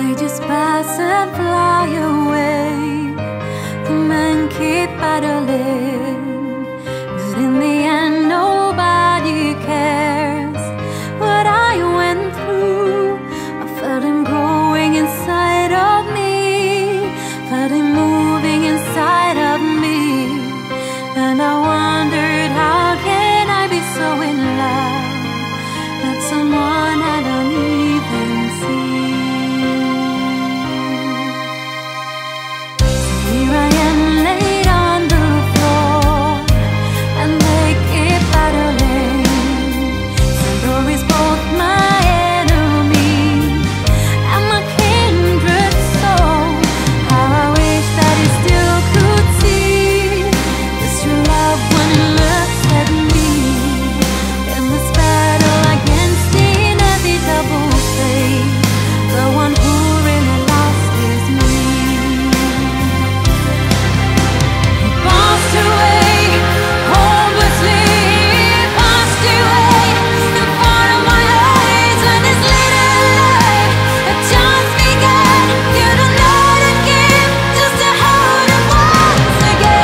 They just pass and fly away. The men keep battling, but in the end nobody cares what I went through. I felt him growing inside of me, felt him moving inside of me, and I wondered, how can I be so in love with someone I don't even see? So here I am laid on the floor, and they keep battling. Sendor is both my enemy and my kindred soul. How I wish that he still could see this true love when he looks at me. In this battle against the inevitable fate, the one who really lost is me. He passed away, hopelessly, he passed away in front of my eyes when his little life had just begun. You don't know what it gave just to hold him once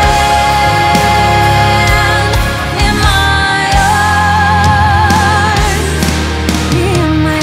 again in my arms, in my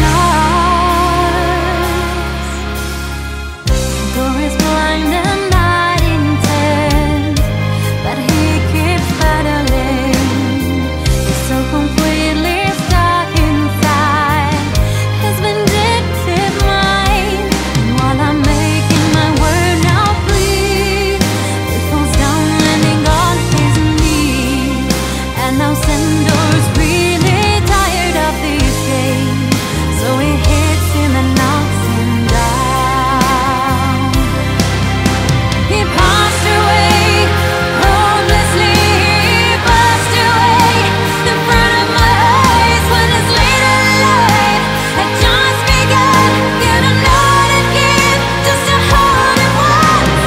arms. Sendor is blind and not intent, but he keeps battling. He's so completely stuck inside his vindictive mind. And while I'm making my word now bleed, it falls down landing on his knee. And now Sendor's really tired of this game, so he hits him and knocks him down. He passed away, hopelessly, he passed away in front of my eyes when his little life had just begun. You don't know what it gave just to hold him once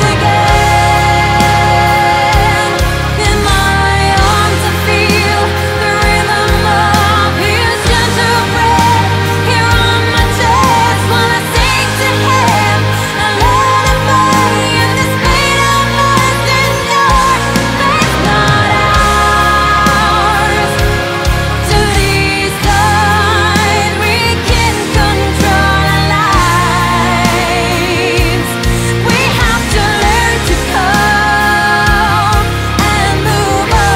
again in my arms. I feel the rhythm of his gentle breath here on my chest while I sing to him a lullaby. And this pain I must endure, it's not ours to decide. We can control our lives. We have to learn to cope and move on.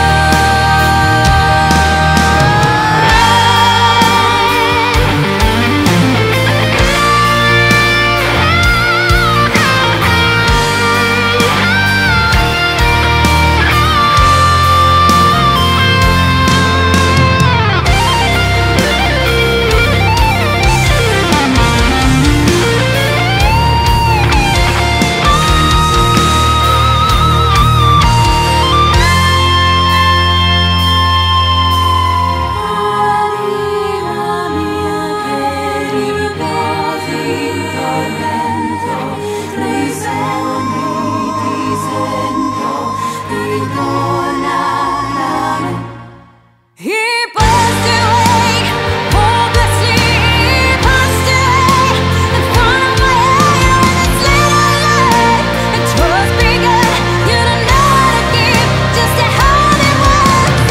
He passed away, hopelessly, he passed away in front of my eyes when his little life had just begun. You don't know what it gave just to hold him once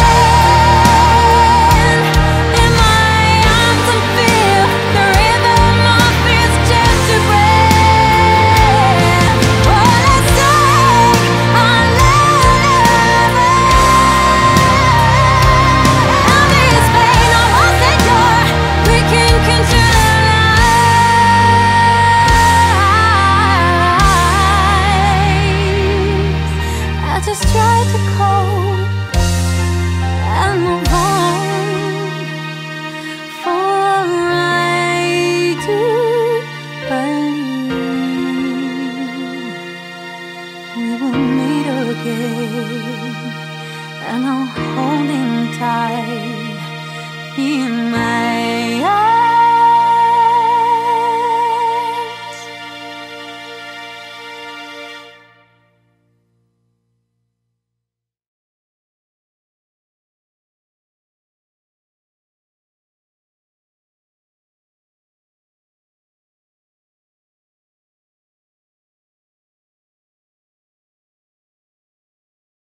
again in my arms and feel the rhythm of his gentle breath. Oh, let's take our of this pain, I must endure. We can control our lives. I just try to cope and move on, for I do believe we will meet again, and I'll hold him tight in my